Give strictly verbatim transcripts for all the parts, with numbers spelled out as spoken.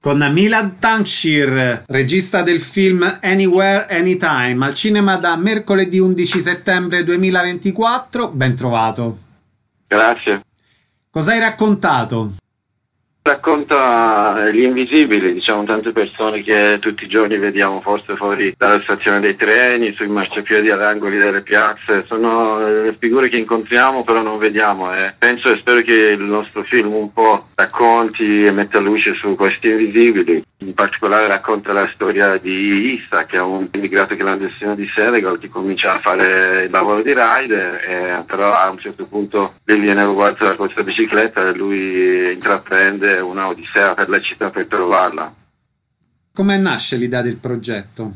con Milan Tankshir, regista del film Anywhere, Anytime, al cinema da mercoledì undici settembre duemilaventiquattro. Ben trovato. Grazie. Cosa hai raccontato? Racconta gli invisibili, diciamo, tante persone che tutti i giorni vediamo forse fuori dalla stazione dei treni, sui marciapiedi all'angoli delle piazze. Sono le figure che incontriamo però non vediamo, e penso e spero che il nostro film un po' racconti e metta luce su questi invisibili. In particolare racconta la storia di Issa, che è un immigrato clandestino di Senegal che comincia a fare il lavoro di rider, e però a un certo punto gli viene rubata questa bicicletta e lui intraprende una odissea per la città per trovarla. Come nasce l'idea del progetto?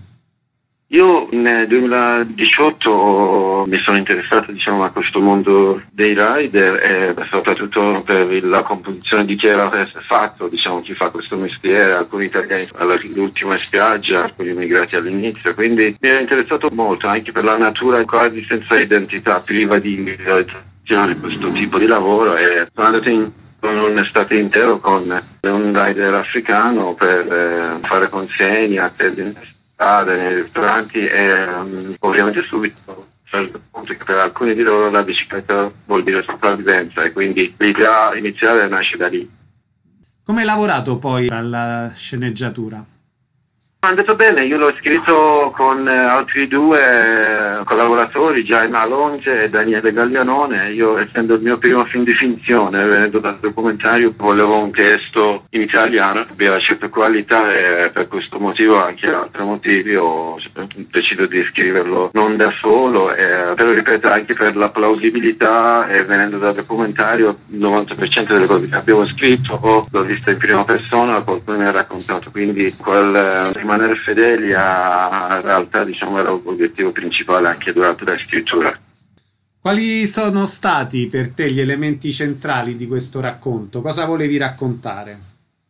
Io nel duemiladiciotto mi sono interessato, diciamo, a questo mondo dei rider, e soprattutto per la composizione di chi era fatto, diciamo, chi fa questo mestiere, alcuni italiani all'ultima spiaggia, alcuni immigrati all'inizio, quindi mi era interessato molto anche per la natura quasi senza identità, priva di individualizzazione di questo tipo di lavoro, e sono andato in un'estate intero con un rider africano per eh, fare consegne, attendere nei ristoranti, e um, ovviamente subito che per alcuni di loro la bicicletta vuol dire sopravvivenza, e quindi l'idea iniziale nasce da lì. Come hai lavorato poi alla sceneggiatura? È andato bene, io l'ho scritto con altri due collaboratori, Jaime Alonge e Daniele Gaglianone. Io, essendo il mio primo film di finzione, venendo dal documentario, volevo un testo in italiano che aveva certe qualità, e per questo motivo, anche altri motivi, ho deciso di scriverlo non da solo, e, però ripeto, anche per la plausibilità, e venendo dal documentario il novanta per cento delle cose che abbiamo scritto o l'ho vista in prima persona, qualcuno mi ha raccontato, quindi quel rimanere fedeli a realtà, diciamo, era l'obiettivo principale anche durante la scrittura. Quali sono stati per te gli elementi centrali di questo racconto? Cosa volevi raccontare?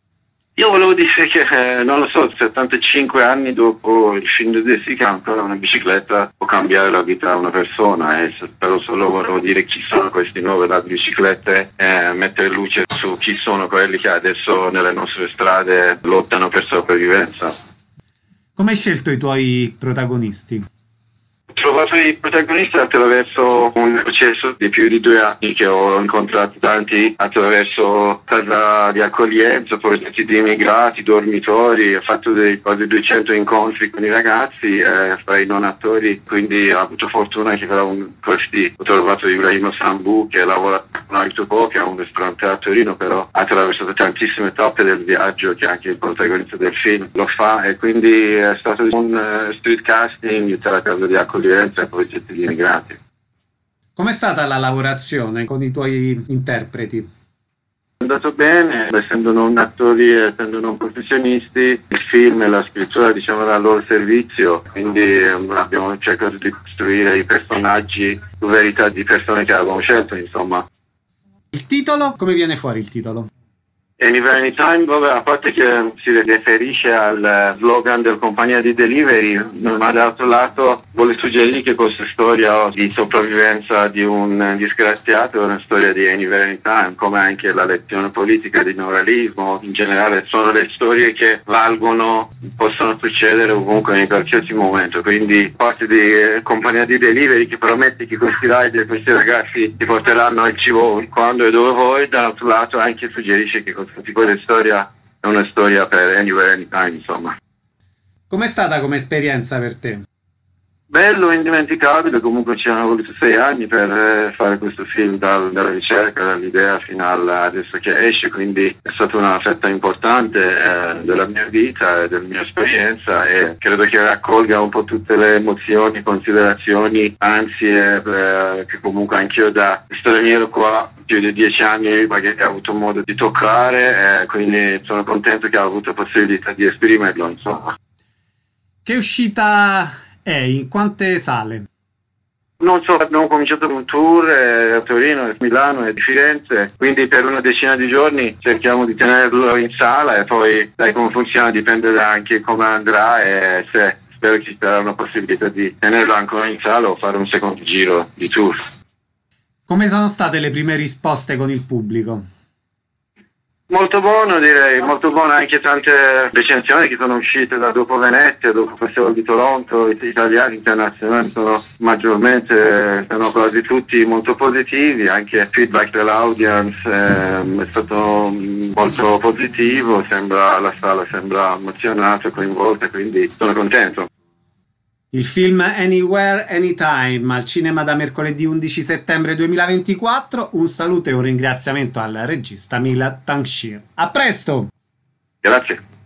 Io volevo dire che, eh, non lo so, settantacinque anni dopo il film di Jessica, ancora una bicicletta può cambiare la vita a una persona, e però solo volevo dire chi sono questi nuovi la biciclette, e mettere luce su chi sono quelli che adesso nelle nostre strade lottano per sopravvivenza. Come hai scelto i tuoi protagonisti? Ho trovato i protagonisti attraverso un processo di più di due anni, che ho incontrato tanti attraverso casa di accoglienza, progetti di immigrati, dormitori. Ho fatto dei quasi duecento incontri con i ragazzi, eh, fra i non attori, quindi ho avuto fortuna che tra un, questi ho trovato Ibrahim Sambu, che lavora con Altopo, che è un ristorante a Torino, però ha attraversato tantissime tappe del viaggio, che anche il protagonista del film lo fa, e quindi è stato un uh, street casting tra la casa di accoglienza e progetti di immigrati. Com'è stata la lavorazione con i tuoi interpreti? È andato bene, essendo non attori, essendo non professionisti, il film e la scrittura, diciamo, era al loro servizio, quindi um, abbiamo cercato di costruire i personaggi su verità di persone che avevamo scelto, insomma. Il titolo? Come viene fuori il titolo? Anywhere, Anytime, vabbè, a parte che si riferisce al slogan del compagnia di delivery, ma dall'altro lato vuole suggerire che questa storia di sopravvivenza di un disgraziato è una storia di Anywhere, Anytime, come anche la lezione politica di moralismo. In generale sono le storie che valgono, possono succedere ovunque in qualsiasi momento, quindi parte di compagnia di delivery che promette che questi rider, questi ragazzi ti porteranno il cibo quando e dove vuoi, dall'altro lato anche suggerisce che questo tipo di storia è una storia per Anywhere, Anytime, insomma. Com'è stata come esperienza per te? Bello, indimenticabile, comunque ci hanno voluto sei anni per eh, fare questo film, dal, dalla ricerca, dall'idea fino a adesso che esce, quindi è stata una fetta importante eh, della mia vita e della mia esperienza, e credo che raccolga un po' tutte le emozioni, considerazioni, ansie eh, che comunque anch'io da straniero qua più di dieci anni magari ho avuto modo di toccare, eh, quindi sono contento che ho avuto la possibilità di esprimerlo, insomma. Che uscita è? In quante sale? Non so, abbiamo cominciato un tour eh, a Torino, a Milano e a Firenze, quindi per una decina di giorni cerchiamo di tenerlo in sala, e poi dai come funziona dipende da anche come andrà, e se spero che ci sarà una possibilità di tenerlo ancora in sala o fare un secondo giro di tour. Come sono state le prime risposte con il pubblico? Molto buono, direi, molto buono, anche tante recensioni che sono uscite da dopo Venezia, dopo il Festival di Toronto, italiani, internazionali, sono maggiormente, sono quasi tutti molto positivi, anche il feedback dell'audience eh, è stato molto positivo, sembra, la sala sembra emozionata, coinvolta, quindi sono contento. Il film Anywhere, Anytime al cinema da mercoledì undici settembre duemilaventiquattro. Un saluto e un ringraziamento al regista Milad Tankshir. A presto! Grazie.